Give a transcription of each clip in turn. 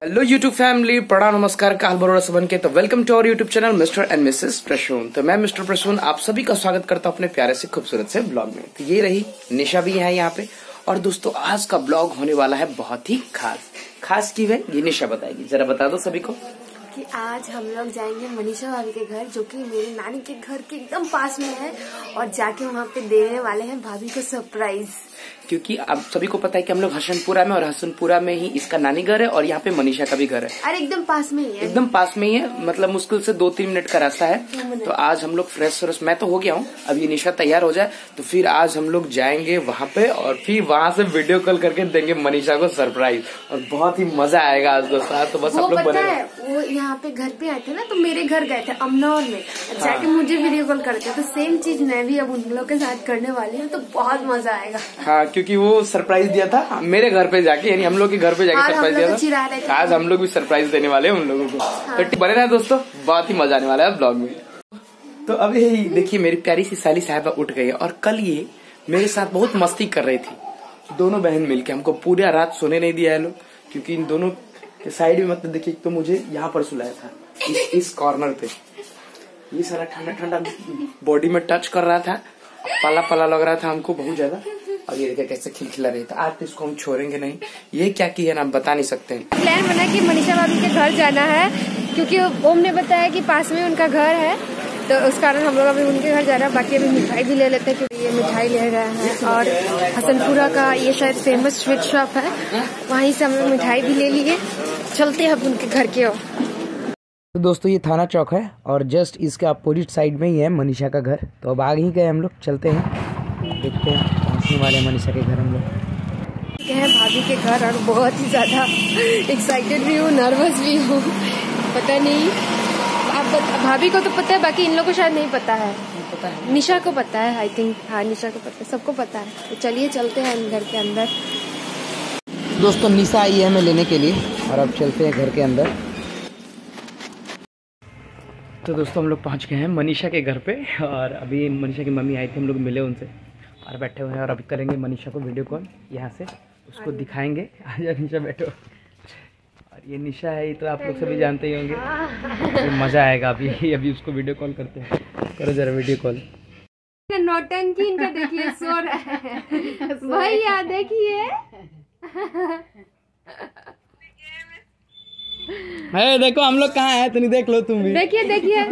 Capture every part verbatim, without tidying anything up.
Hello YouTube family, प्रणाम, नमस्कार, काल बरोड़ा सबन के। तो welcome to our YouTube channel mister and Mrs Prasoon. तो मैं मिस्टर प्रसून आप सभी का स्वागत करता हूं अपने प्यारे से खूबसूरत से ब्लॉग में। तो ये रही निशा भी है यहाँ पे। और दोस्तों आज का ब्लॉग होने वाला है बहुत ही खास। खास की है ये निशा बताएगी, जरा बता दो सभी को कि आज हम लोग जाएंगे मनीषा भाभी के घर, जो कि मेरे नानी के घर के एकदम पास में है, और जाके वहाँ पे देने वाले हैं भाभी को सरप्राइज। क्योंकि आप सभी को पता है कि हम लोग हसनपुरा में, और हसनपुरा में ही इसका नानी घर है और यहाँ पे मनीषा का भी घर है। अरे एकदम पास में ही है, एकदम पास में ही है, मतलब मुश्किल से दो तीन मिनट का रास्ता है। तो आज हम लोग फ्रेश फ्रेश, मैं तो हो गया हूँ, अब ये निशा तैयार हो जाए तो फिर आज हम लोग जाएंगे वहाँ पे और फिर वहाँ से वीडियो कॉल करके देंगे मनीषा को सरप्राइज। और बहुत ही मजा आएगा आज दोस्तों। तो बस आप लोग बने रहे। वो यहाँ पे घर पे आए थे ना, तो मेरे घर गए थे अमनौर में, जाके मुझे वीडियो कॉल करते। तो सेम चीज मैं भी अब उन लोग के साथ करने वाली हूँ, तो बहुत मजा आएगा। हाँ, क्योंकि वो सरप्राइज दिया था मेरे घर पे जाके, यानी हम लोग के घर पे जाके सरप्राइज दिया था। आज हम लोग भी सरप्राइज देने वाले हैं उन लोगों को। हाँ। तो बने रहे दोस्तों, बहुत ही मजा आने वाला है ब्लॉग में। तो अभी देखिए मेरी प्यारी सी साली साहिबा उठ गई है, और कल ये मेरे साथ बहुत मस्ती कर रही थी। दोनों बहन मिलके हमको पूरी रात सोने नहीं दिया है लोग, क्योंकि इन दोनों के साइड में, मतलब देखिए तो मुझे यहाँ पर सुलाया था इस, इस कॉर्नर पे। ये सारा ठंडा ठंडा बॉडी में टच कर रहा था, पला पला लग रहा था हमको बहुत ज्यादा। और ये देखिए कैसे खिलखिला रही था। आज तो इसको हम छोड़ेंगे नहीं। ये क्या किया ना, हम बता नहीं सकते हैं। प्लान बना कि मनीषा भाभी के घर जाना है, क्योंकि ओम ने बताया कि पास में उनका घर है, तो उस कारण हम लोग अभी उनके घर जा रहे हैं। बाकी अभी मिठाई भी ले लेते हैं, क्योंकि ये मिठाई ले रहे हैं। और हसनपुरा का ये शायद फेमस स्वीट शॉप है, वहीं से हम लोग मिठाई भी ले लिए। चलते हैं अब उनके घर की ओर। तो दोस्तों ये थाना चौक है और जस्ट इसके अपोजिट साइड में ही है मनीषा का घर। तो अब आगे ही गए हम लोग, चलते हैं, देखते हैं पहुंचने वाले हैं मनीषा के घर हम लोग। है भाभी के घर, और बहुत ही ज्यादा एक्साइटेड भी हूँ, नर्वस भी हूँ। पता नहीं, आप भाभी को तो पता है, बाकी इन लोगों को शायद नहीं पता है। पता है, निशा को पता है, आई थिंक। हाँ, निशा को पता है, सबको पता है। तो चलिए चलते हैं घर के अंदर। दोस्तों निशा आई है हमें लेने के लिए, और अब चलते हैं घर के अंदर। तो दोस्तों हम लोग पहुंच गए हैं मनीषा के घर पे, और अभी मनीषा की मम्मी आई थी, हम लोग मिले उनसे और बैठे हुए हैं। और अभी करेंगे मनीषा को वीडियो कॉल यहाँ से, उसको दिखाएंगे। आजा निशा बैठो। और ये निशा है, ये तो आप लोग सभी जानते ही होंगे। तो मज़ा आएगा अभी। अभी उसको वीडियो कॉल करते हैं। करो जरा वीडियो कॉल। नौटंकी इनका देखिए, सो रहा है भैया, देखिए। है देखो हम लोग कहाँ है, तो नहीं देख लो तुम भी। देखिए देखिए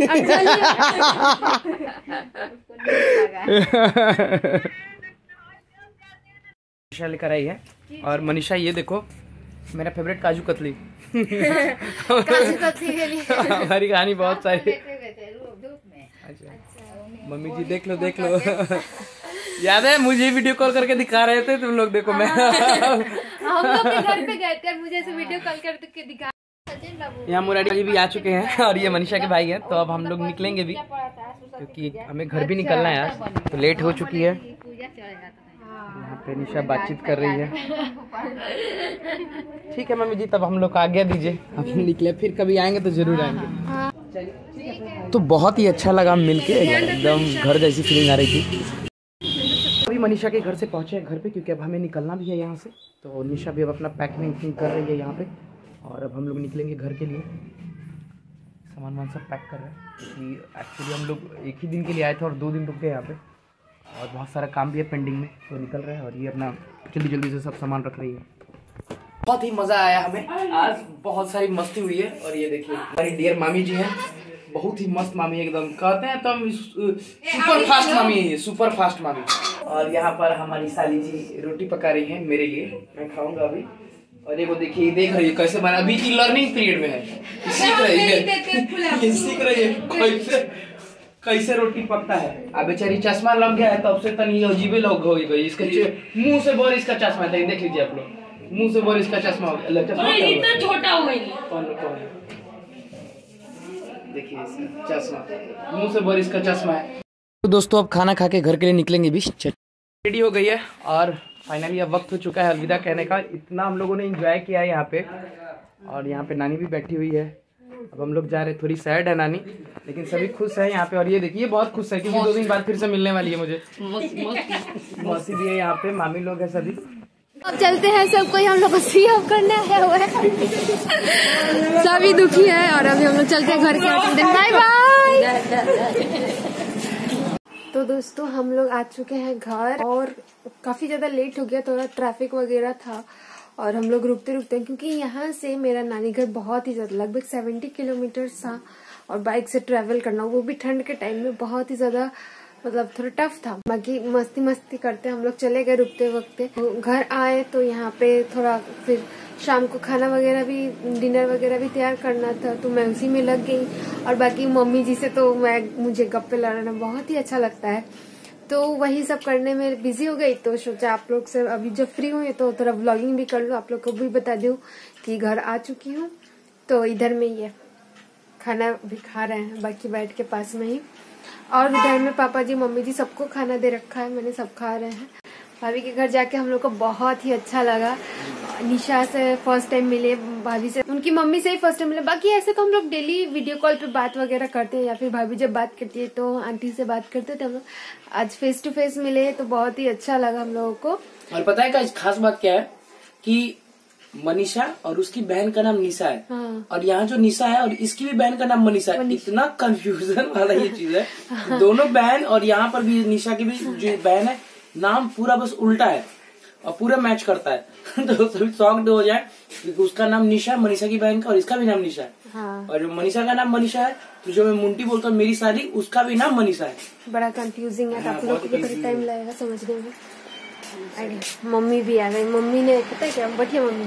मनीषा लेकर आई है। और मनीषा ये देखो मेरा फेवरेट काजू कतली। काजू कतली के लिए हमारी कहानी बहुत सारी। अच्छा मम्मी जी देख लो देख लो। याद है मुझे वीडियो कॉल करके दिखा रहे थे तुम लोग, देखो मैं हम लोग के घर पे गए थे, मुझे ऐसे वीडियो कॉल करके दिखा। यहाँ मुरारी जी भी आ चुके हैं, और ये मनीषा के भाई हैं। तो अब हम लोग निकलेंगे भी, क्योंकि हमें घर भी निकलना है आज, तो लेट हो चुकी है। यहाँ पे निशा बातचीत कर रही है। ठीक है मम्मी जी, तब हम लोग को आज्ञा दीजिए, हम निकले, फिर कभी आएंगे तो जरूर आएंगे। तो बहुत ही अच्छा लगा मिलके, एकदम घर जैसी फीलिंग आ रही थी। अभी मनीषा के घर से पहुंचे हैं घर पे, क्योंकि अब हमें निकलना भी है यहाँ से। तो निशा भी अब अपना पैकिंग कर रही है यहाँ पे, और अब हम लोग निकलेंगे घर के लिए। सामान वामान सब पैक कर रहे हैं, क्योंकि एक्चुअली हम लोग एक ही दिन के लिए आए थे और दो दिन रुक गए यहाँ पे, और बहुत सारा काम भी है पेंडिंग में, तो निकल रहे हैं। और ये अपना जल्दी जल्दी से सब सामान रख रही है। बहुत ही मज़ा आया हमें आज, बहुत सारी मस्ती हुई है। और ये देखिए हमारी डियर मामी जी हैं, बहुत ही मस्त मामी, एकदम कहते हैं तो हम सुपर फास्ट मामी है, सुपर फास्ट मामी। और यहाँ पर हमारी साली जी रोटी पका रही है मेरे लिए, मैं खाऊंगा अभी। और ये वो देखिए, देख रही है कैसे बना, अभी की लर्निंग पीरियड में है, सीख रही है, ये सीख रही है कैसे कैसे रोटी पकता है। अब बेचारी चश्मा लग गया है, तब से तनी अजीबे लोग हो गई। इसके मुंह से बोर इसका चश्मा है, देख लीजिए आप लोग, मुंह से बोर इसका चश्मा इतना छोटा हो गई, देखिए चश्मा, मुंह से बोर इसका चश्मा है। तो दोस्तों अब खाना खा के घर के लिए निकलेंगे भी। रेडी हो गई है, और फाइनली अब वक्त हो चुका है अलविदा कहने का। इतना हम लोगों ने एंजॉय किया है यहाँ पे, और यहाँ पे नानी भी बैठी हुई है। अब हम लोग जा रहे हैं, थोड़ी सैड है नानी, लेकिन सभी खुश है यहाँ पे। और ये देखिए बहुत खुश है, क्योंकि दो दिन बाद फिर से मिलने वाली है मुझे। मौसी भी है यहाँ पे, मामी लोग है सभी। अब चलते हैं, सब कोई हम लोग को सी ऑफ करना है हुआ है। सभी दुखी है और अभी हम लोग चलते हैं घर के। Bye bye. तो दोस्तों हम लोग आ चुके हैं घर और काफी ज्यादा लेट हो गया, थोड़ा ट्रैफिक वगैरह था और हम लोग रुकते रुकते, क्योंकि यहाँ से मेरा नानी घर बहुत ही ज्यादा लगभग सेवेंटी किलोमीटर था और बाइक से ट्रेवल करना, वो भी ठंड के टाइम में, बहुत ही ज्यादा मतलब थोड़ा टफ था। बाकी मस्ती मस्ती करते हम लोग चले गए रुकते वक्त। घर आए तो यहाँ पे थोड़ा फिर शाम को खाना वगैरह भी, डिनर वगैरह भी तैयार करना था, तो मैं उसी में लग गई। और बाकी मम्मी जी से तो मैं मुझे गप्पे लड़ाना बहुत ही अच्छा लगता है, तो वही सब करने में बिजी हो गई। तो सोचा आप लोग से अभी जब फ्री हुई तो थोड़ा व्लॉगिंग भी कर लूँ, आप लोग को भी बता दूँ कि घर आ चुकी हूँ। तो इधर में ये खाना भी खा रहे हैं बाकी बैठ के पास में ही, और उधर में पापा जी मम्मी जी सबको खाना दे रखा है, मैंने सब खा रहे हैं। भाभी के घर जाके हम लोग को बहुत ही अच्छा लगा। निशा से फर्स्ट टाइम मिले, भाभी से, उनकी मम्मी से ही फर्स्ट टाइम मिले। बाकी ऐसे तो हम लोग डेली वीडियो कॉल पे बात वगैरह करते हैं, या फिर भाभी जब बात करती है तो आंटी से बात करते थे हम लोग। आज फेस टू फेस मिले तो बहुत ही अच्छा लगा हम लोगों को। और पता है क्या खास बात क्या है कि मनीषा और उसकी बहन का नाम निशा है। हाँ। और यहाँ जो निशा है और इसकी भी बहन का नाम मनीषा है। इतना कंफ्यूजन वाला ये चीज है। हाँ। दोनों बहन और यहाँ पर भी निशा की भी जो बहन है, नाम पूरा बस उल्टा है और पूरा मैच करता है। तो सभी शॉक्ड हो जाए क्योंकि उसका नाम निशा, मनीषा की बहन का, और इसका भी नाम निशा है। हाँ। और जो मनीषा का नाम मनीषा है, तो जो मैं मुंटी बोलता हूँ मेरी साली, उसका भी नाम मनीषा है। बड़ा कंफ्यूजिंग है, आप लोग को भी टाइम लगेगा समझने में। मम्मी भी आ गई। मम्मी ने पता है क्या, बढ़िया मम्मी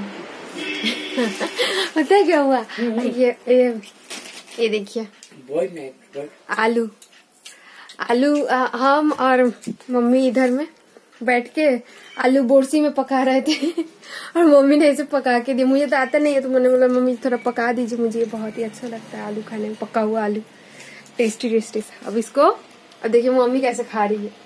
पता है क्या हुआ, ये ये, ये देखिए आलू आलू आ, हम और मम्मी इधर में बैठ के आलू बोरसी में पका रहे थे और मम्मी ने इसे पका के दिया। मुझे तो आता नहीं है, तो मैंने बोला मम्मी थोड़ा पका दीजिए, मुझे ये बहुत ही अच्छा लगता है आलू खाने में, पका हुआ आलू टेस्टी टेस्टी। अब इसको, अब देखिए मम्मी कैसे खा रही है।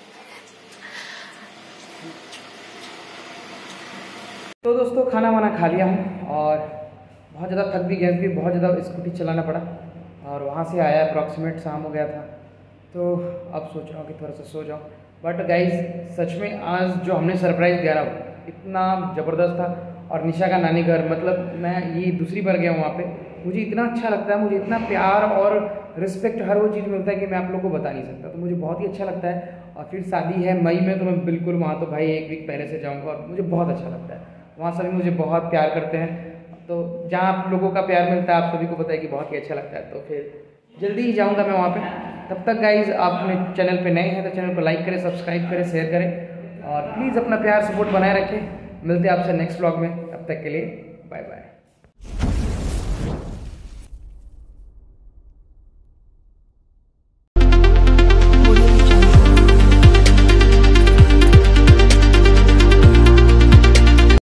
तो दोस्तों खाना वाना खा लिया हूँ और बहुत ज़्यादा थक भी गया, क्योंकि बहुत ज़्यादा स्कूटी चलाना पड़ा और वहाँ से आया अप्रॉक्सीमेट शाम हो गया था। तो अब सोच रहा हूँ कि थोड़ा सा सो जाऊँ। बट गाइज सच में आज जो हमने सरप्राइज़ दिया ना, इतना ज़बरदस्त था। और निशा का नानी घर, मतलब मैं ये दूसरी बार गया हूँ वहाँ पे, मुझे इतना अच्छा लगता है, मुझे इतना प्यार और रिस्पेक्ट, हर वो चीज़ मिलता है कि मैं आप लोग को बता नहीं सकता। तो मुझे बहुत ही अच्छा लगता है। और फिर शादी है मई में, तो मैं बिल्कुल वहाँ तो भाई एक वीक पहले से जाऊँगा और मुझे बहुत अच्छा लगता है। वहाँ सभी मुझे बहुत प्यार करते हैं, तो जहाँ आप लोगों का प्यार मिलता है आप सभी को पता है कि बहुत ही अच्छा लगता है। तो फिर जल्दी ही जाऊँगा मैं वहाँ पे। तब तक गाइज आप अपने चैनल पे नए हैं तो चैनल को लाइक करें, सब्सक्राइब करें, शेयर करें और प्लीज़ अपना प्यार सपोर्ट बनाए रखें। मिलते हैं आपसे नेक्स्ट व्लॉग में, तब तक के लिए बाय बाय।